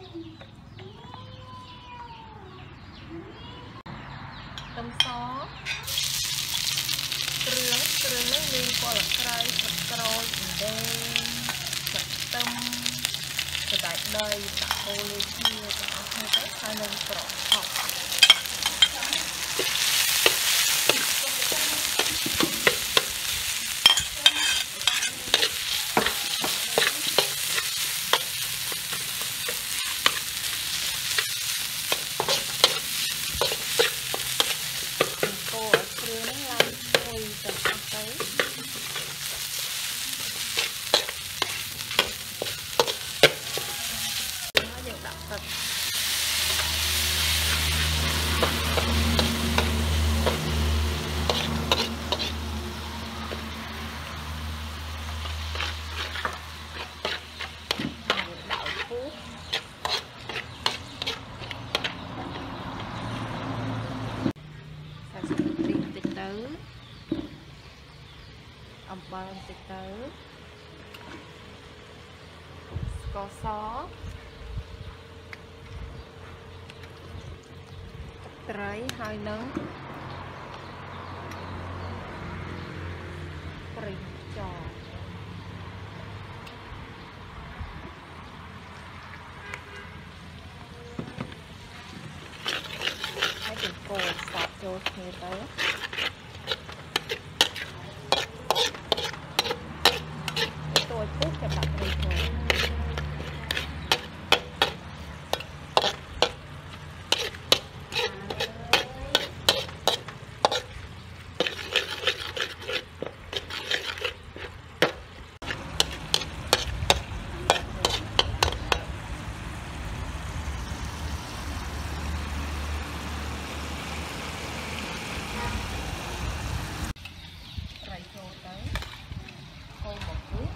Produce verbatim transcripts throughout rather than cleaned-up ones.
tâm xó rướng rướng nước liên qua là cây sạch trôi đen sạch tâm sạch đại đời sạch ô lê chia cả hai cái hai nông trọ học ông bơm từ tới có xó trái hai nắng bì trò hãy cùng cô sạp cho nghe tới tôi phút cho bạn đi thôi. Rồi cho tới khô một phút.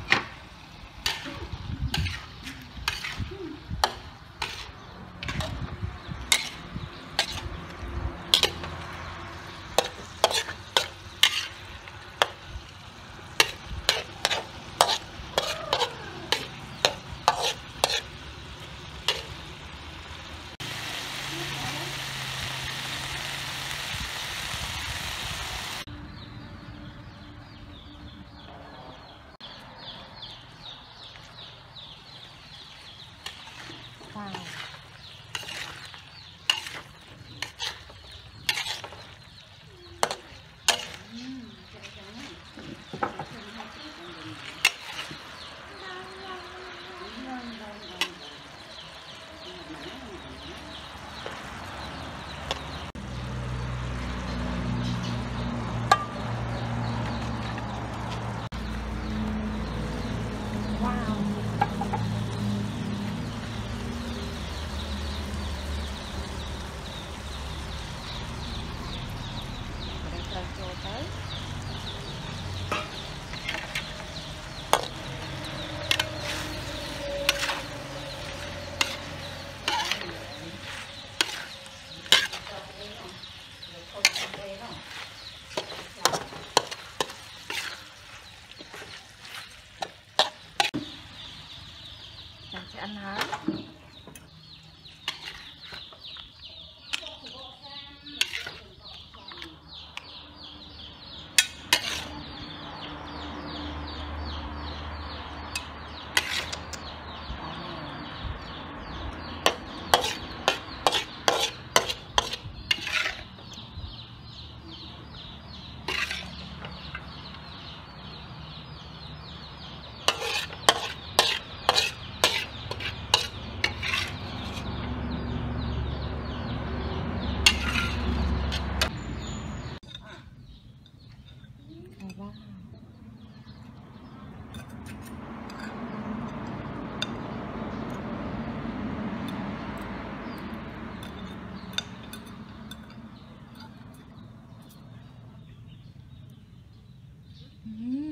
Wow. Tới mình sẽ ăn hái. Mm-hmm.